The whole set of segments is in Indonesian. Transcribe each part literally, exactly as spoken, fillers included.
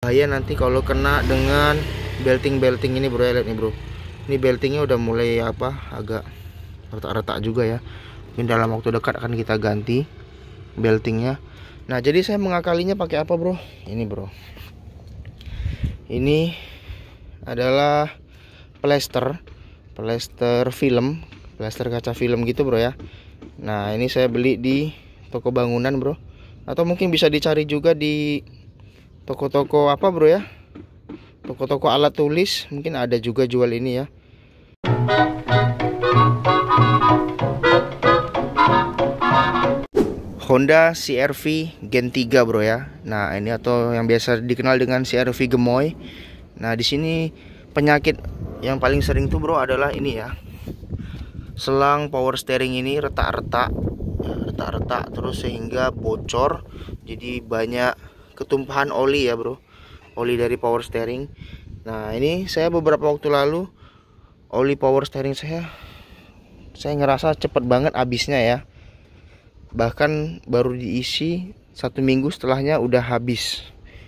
bahaya nanti kalau kena dengan belting-belting ini bro ya. Lihat nih bro, ini beltingnya udah mulai apa, agak retak-retak juga ya. Mungkin dalam waktu dekat akan kita ganti beltingnya. Nah jadi saya mengakalinya pakai apa bro? Ini bro, ini adalah plester plester film, plester kaca film gitu bro ya. Nah ini saya beli di toko bangunan bro, atau mungkin bisa dicari juga di toko-toko apa bro ya, toko-toko alat tulis, mungkin ada juga jual ini ya. Honda C R V Gen tiga bro ya. Nah ini, atau yang biasa dikenal dengan C R V gemoy. Nah di sini penyakit yang paling sering tuh bro adalah ini ya, selang power steering ini retak-retak, retak-retak terus sehingga bocor. Jadi banyak ketumpahan oli ya bro, oli dari power steering. Nah ini saya beberapa waktu lalu oli power steering saya, saya ngerasa cepet banget habisnya ya. Bahkan baru diisi satu minggu setelahnya udah habis.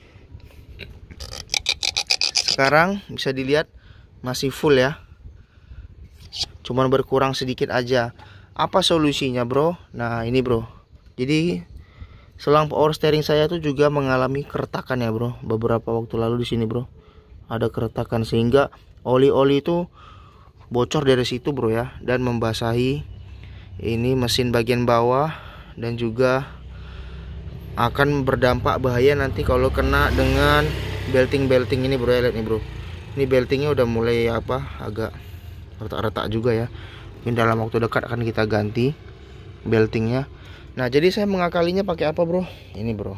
Sekarang bisa dilihat masih full ya, cuman berkurang sedikit aja. Apa solusinya bro? Nah ini bro, jadi selang power steering saya tuh juga mengalami keretakan ya bro. Beberapa waktu lalu di sini bro ada keretakan, sehingga oli-oli itu bocor dari situ bro ya, dan membasahi ini mesin bagian bawah, dan juga akan berdampak bahaya nanti kalau kena dengan belting-belting ini bro ya. Lihat nih bro, ini beltingnya udah mulai apa, agak retak-retak juga ya. Mungkin dalam waktu dekat akan kita ganti beltingnya. Nah jadi saya mengakalinya pakai apa bro? Ini bro,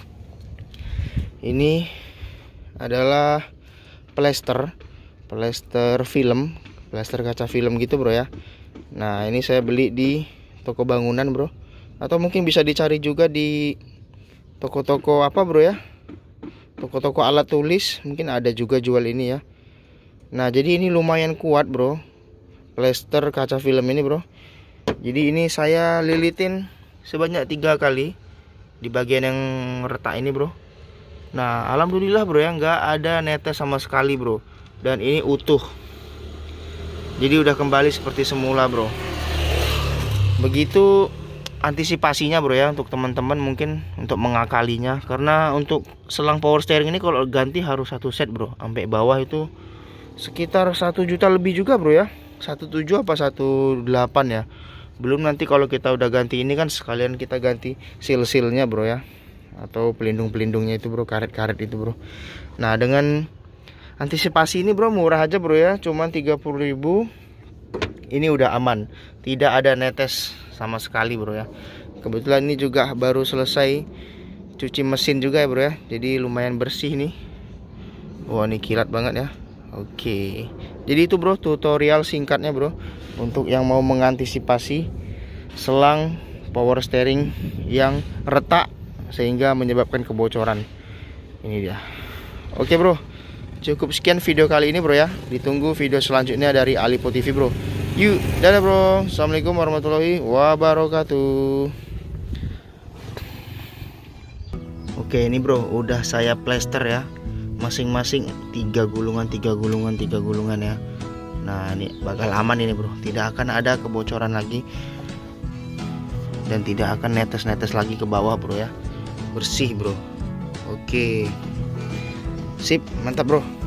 ini adalah plester plester film, plester kaca film gitu bro ya. Nah ini saya beli di toko bangunan bro, atau mungkin bisa dicari juga di toko-toko apa bro ya, toko-toko alat tulis, mungkin ada juga jual ini ya. Nah jadi ini lumayan kuat bro, plester kaca film ini bro. Jadi ini saya lilitin sebanyak tiga kali di bagian yang retak ini bro. Nah alhamdulillah bro ya, nggak ada netes sama sekali bro, dan ini utuh. Jadi udah kembali seperti semula bro. Begitu antisipasinya bro ya, untuk teman-teman mungkin untuk mengakalinya. Karena untuk selang power steering ini kalau ganti harus satu set bro, sampai bawah itu sekitar satu juta lebih juga bro ya, satu tujuh apa satu delapan ya. Belum nanti kalau kita udah ganti ini kan sekalian kita ganti seal-sealnya bro ya, atau pelindung-pelindungnya itu bro, karet-karet itu bro. Nah dengan antisipasi ini bro murah aja bro ya, cuman tiga puluh ribu. Ini udah aman, tidak ada netes sama sekali bro ya. Kebetulan ini juga baru selesai cuci mesin juga ya bro ya, jadi lumayan bersih nih. Wah ini kilat banget ya. Oke, jadi itu bro tutorial singkatnya bro, untuk yang mau mengantisipasi selang power steering yang retak sehingga menyebabkan kebocoran. Ini dia. Oke bro, cukup sekian video kali ini bro ya. Ditunggu video selanjutnya dari Alipo T V bro. Yuk, dadah bro. Assalamualaikum warahmatullahi wabarakatuh. Oke ini bro, udah saya plester ya, masing-masing tiga gulungan, tiga gulungan, tiga gulungan ya. Nah ini bakal aman ini bro, tidak akan ada kebocoran lagi, dan tidak akan netes-netes lagi ke bawah bro ya. Bersih bro. Oke, sip, mantap bro.